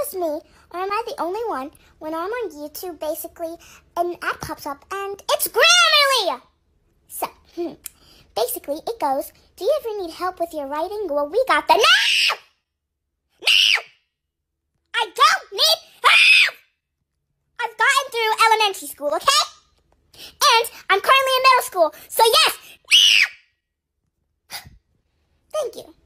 just me, or am I the only one, when I'm on YouTube, basically, an ad pops up, and it's Grammarly! So, basically, it goes, do you ever need help with your writing? Well, we got the... No! No! I don't need help! I've gotten through elementary school, okay? And I'm currently in middle school, so yes! Thank you.